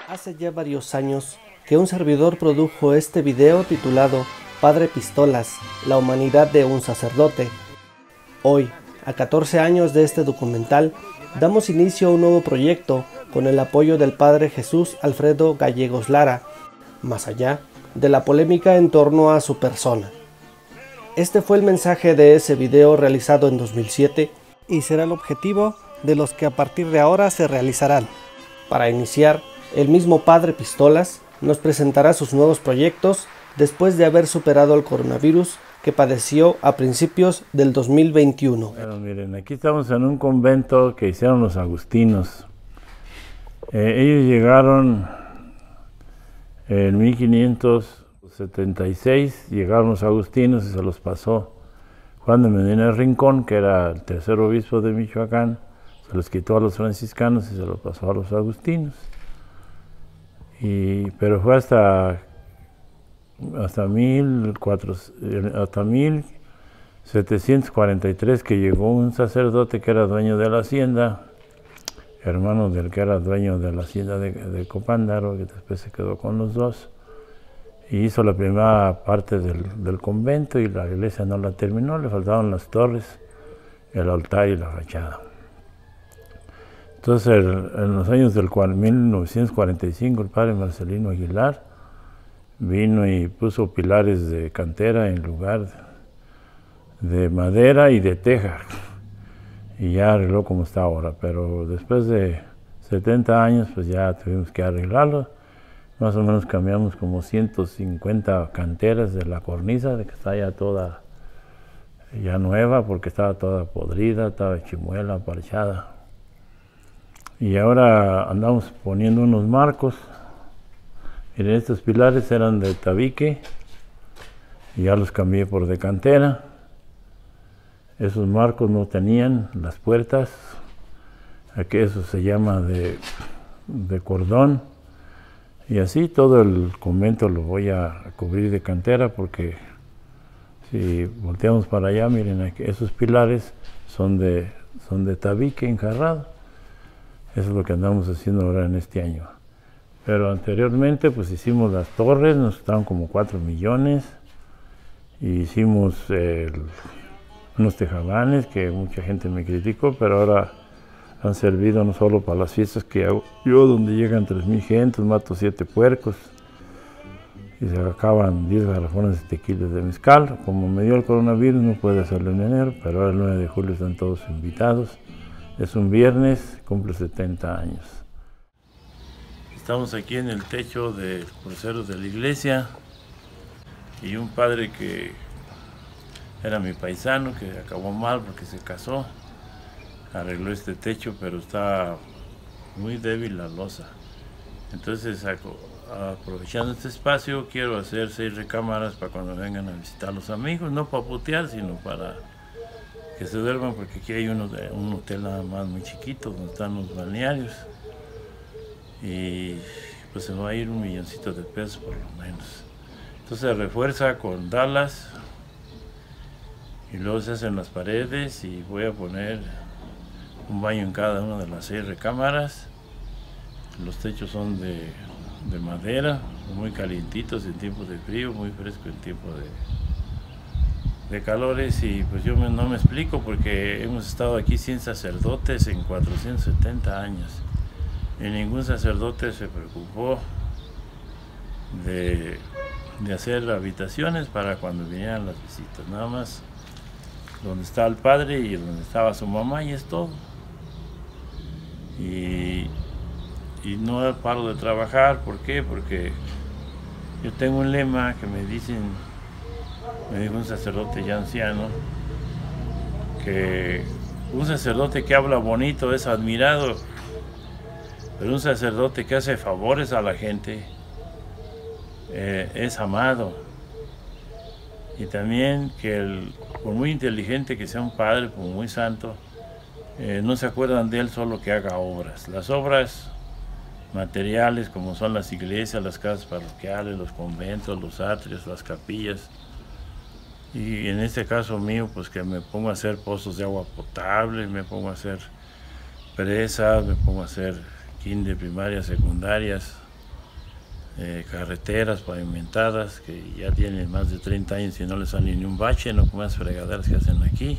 Hace ya varios años que un servidor produjo este video titulado Padre Pistolas, la humanidad de un sacerdote. Hoy, a 14 años de este documental, damos inicio a un nuevo proyecto con el apoyo del Padre Jesús Alfredo Gallegos Lara, más allá de la polémica en torno a su persona. Este fue el mensaje de ese video realizado en 2007 y será el objetivo de los que a partir de ahora se realizarán. Para iniciar, el mismo Padre Pistolas nos presentará sus nuevos proyectos después de haber superado el coronavirus que padeció a principios del 2021. Bueno, miren, aquí estamos en un convento que hicieron los agustinos. Ellos llegaron en 1576, llegaron los agustinos y se los pasó Juan de Medina Rincón, que era el tercer obispo de Michoacán, se los quitó a los franciscanos y se los pasó a los agustinos. Pero fue hasta 1743 que llegó un sacerdote que era dueño de la hacienda, hermano del que era dueño de la hacienda de Copándaro, que después se quedó con los dos, y hizo la primera parte del convento, y la iglesia no la terminó, le faltaban las torres, el altar y la fachada. Entonces, en los años del 1945, el padre Marcelino Aguilar vino y puso pilares de cantera en lugar de madera y de teja, y ya arregló como está ahora. Pero después de 70 años, pues ya tuvimos que arreglarlo. Más o menos cambiamos como 150 canteras de la cornisa, de que está ya toda ya nueva, porque estaba toda podrida, estaba chimuela, parchada. Y ahora andamos poniendo unos marcos. Miren, estos pilares eran de tabique y ya los cambié por de cantera. Esos marcos no tenían las puertas, aquí eso se llama de cordón. Y así todo el convento lo voy a cubrir de cantera, porque si volteamos para allá, miren, aquí, esos pilares son de tabique enjarrado. Eso es lo que andamos haciendo ahora en este año. Pero anteriormente pues hicimos las torres, nos costaron como 4 millones. Y hicimos unos tejabanes que mucha gente me criticó, pero ahora han servido no solo para las fiestas que hago yo, donde llegan 3,000 gentes, mato 7 puercos y se acaban 10 garrafones de tequilas de mezcal. Como me dio el coronavirus no puede hacerlo en enero, pero ahora el 9 de julio están todos invitados. Es un viernes, cumple 70 años. Estamos aquí en el techo del crucero de la iglesia, y un padre que era mi paisano, que acabó mal porque se casó, arregló este techo, pero está muy débil la losa. Entonces, aprovechando este espacio, quiero hacer 6 recámaras para cuando vengan a visitar los amigos, no para putear, sino para que se duerman, porque aquí hay un hotel nada más muy chiquito, donde están los balnearios, y pues se va a ir $1 milloncito de pesos por lo menos. Entonces se refuerza con dalas, y luego se hacen las paredes, y voy a poner un baño en cada una de las 6 recámaras. Los techos son de madera, muy calientitos en tiempo de frío, muy fresco en tiempo de calores. Y pues yo no me explico, porque hemos estado aquí 100 sacerdotes en 470 años y ningún sacerdote se preocupó de hacer habitaciones para cuando vinieran las visitas. Nada más donde está el padre y donde estaba su mamá, y es todo. Y no paro de trabajar. ¿Por qué? Porque yo tengo un lema que me dijo un sacerdote ya anciano, que un sacerdote que habla bonito es admirado, pero un sacerdote que hace favores a la gente es amado. Y también que por muy inteligente que sea un padre, por muy santo, no se acuerdan de él solo que haga obras. Las obras materiales, como son las iglesias, las casas parroquiales, los conventos, los atrios, las capillas, y en este caso mío, pues que me pongo a hacer pozos de agua potable, me pongo a hacer presas, me pongo a hacer kinder, primarias, secundarias, carreteras pavimentadas que ya tienen más de 30 años y no les sale ni un bache, no como las fregaderas que hacen aquí.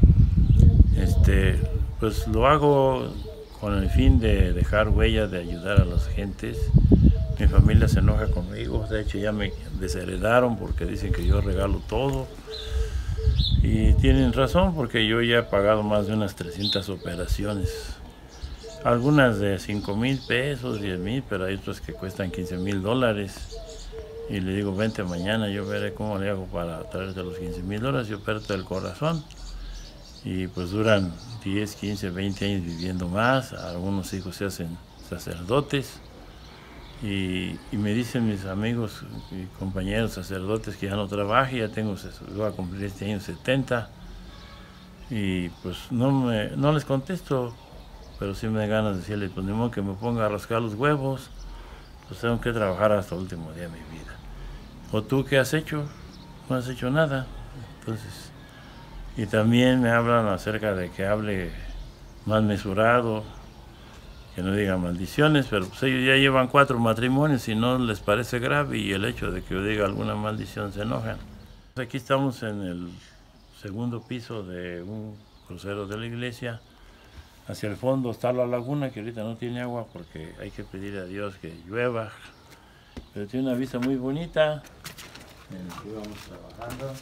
Pues lo hago con el fin de dejar huella, de ayudar a las gentes. Mi familia se enoja conmigo, de hecho ya me desheredaron porque dicen que yo regalo todo. Y tienen razón, porque yo ya he pagado más de unas 300 operaciones. Algunas de 5,000 pesos, 10,000, pero hay otras que cuestan $15,000. Y le digo, vente mañana, yo veré cómo le hago para traerte los $15,000. Yo opero el corazón. Y pues duran 10, 15, 20 años viviendo más. Algunos hijos se hacen sacerdotes. Y me dicen mis amigos y compañeros sacerdotes que ya no trabaje, ya voy a cumplir este año 70. Y pues no les contesto, pero sí me da ganas de decirles, pues ni modo que me ponga a rascar los huevos, pues tengo que trabajar hasta el último día de mi vida. ¿O tú qué has hecho? No has hecho nada. Entonces, y también me hablan acerca de que hable más mesurado, que no diga maldiciones, pero pues ellos ya llevan 4 matrimonios y no les parece grave, y el hecho de que yo diga alguna maldición se enojan. Aquí estamos en el segundo piso de un crucero de la iglesia. Hacia el fondo está la laguna, que ahorita no tiene agua porque hay que pedir a Dios que llueva, pero tiene una vista muy bonita. Aquí vamos trabajando.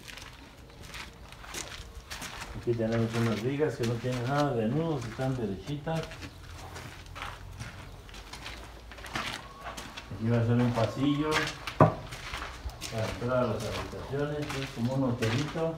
Aquí tenemos unas vigas que no tienen nada de nudos, están derechitas. Aquí va a ser un pasillo para entrar a las habitaciones, es como un hotelito.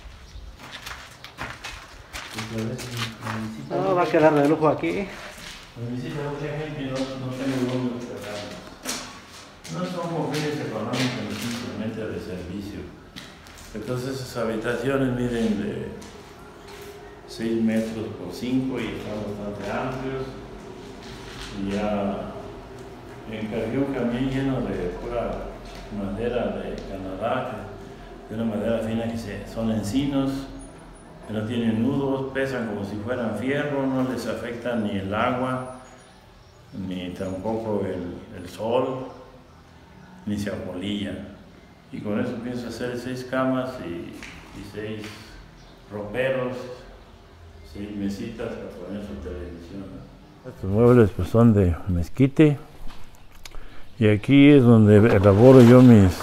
No, va a quedar de lujo aquí. Me visita mucha gente y no tengo dónde cerrar. No somos fines económicos, simplemente de servicio. Entonces esas habitaciones miden de 6 metros por 5 y están bastante amplios. Y ya encargué un camión lleno de pura madera de Canadá, de una madera fina que son encinos, que no tienen nudos, pesan como si fueran fierro, no les afecta ni el agua, ni tampoco el sol, ni se apolillan. Y con eso pienso hacer 6 camas y 6 roperos, 6 mesitas para poner su televisión. Estos muebles pues son de mezquite. Y aquí es donde elaboro yo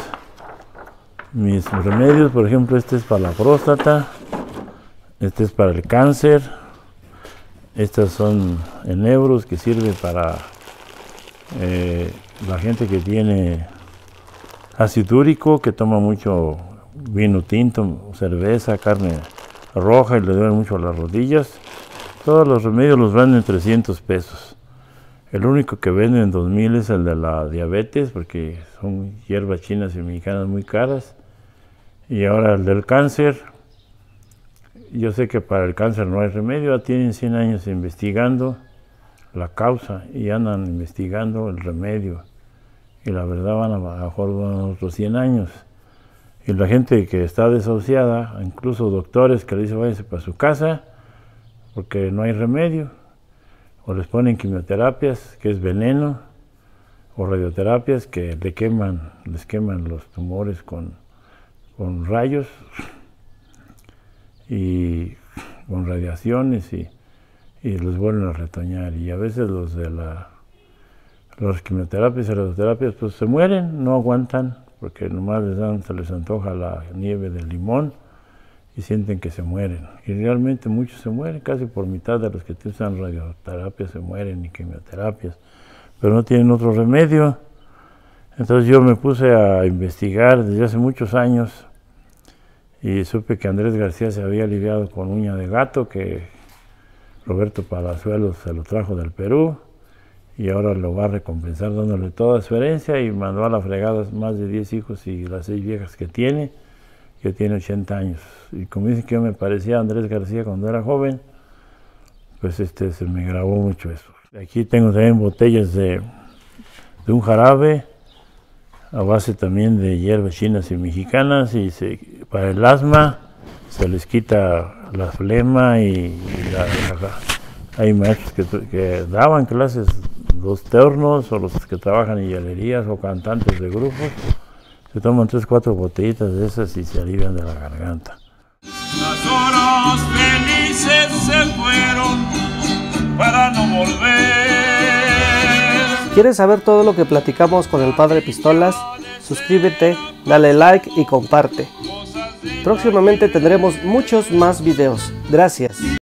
mis remedios. Por ejemplo, este es para la próstata, este es para el cáncer, estas son enebros que sirven para la gente que tiene ácido úrico, que toma mucho vino tinto, cerveza, carne roja y le duelen mucho las rodillas. Todos los remedios los venden en 300 pesos. El único que venden en 2,000 es el de la diabetes, porque son hierbas chinas y mexicanas muy caras. Y ahora el del cáncer, yo sé que para el cáncer no hay remedio, ya tienen 100 años investigando la causa y andan investigando el remedio. Y la verdad van a lo mejor otros 100 años. Y la gente que está desahuciada, incluso doctores que le dicen váyanse para su casa, porque no hay remedio. O les ponen quimioterapias, que es veneno, o radioterapias que les queman los tumores con rayos y con radiaciones y los vuelven a retoñar. Y a veces los quimioterapias y radioterapias pues se mueren, no aguantan, porque nomás se les antoja la nieve del limón y sienten que se mueren. Y realmente muchos se mueren, casi por mitad de los que usan radioterapia se mueren y quimioterapias, pero no tienen otro remedio. Entonces yo me puse a investigar desde hace muchos años y supe que Andrés García se había aliviado con uña de gato, que Roberto Palazuelos se lo trajo del Perú y ahora lo va a recompensar dándole toda su herencia, y mandó a la fregada más de 10 hijos y las 6 viejas que tiene 80 años. Y como dicen que yo me parecía a Andrés García cuando era joven, pues se me grabó mucho eso. Aquí tengo también botellas de un jarabe a base también de hierbas chinas y mexicanas, y para el asma se les quita la flema hay maestros que daban clases los ternos o los que trabajan en hielerías o cantantes de grupos, se toman 3 o 4 botellitas de esas y se alivian de la garganta. Las horas felices se fueron para no volver. ¿Quieres saber todo lo que platicamos con el Padre Pistolas? Suscríbete, dale like y comparte. Próximamente tendremos muchos más videos. Gracias.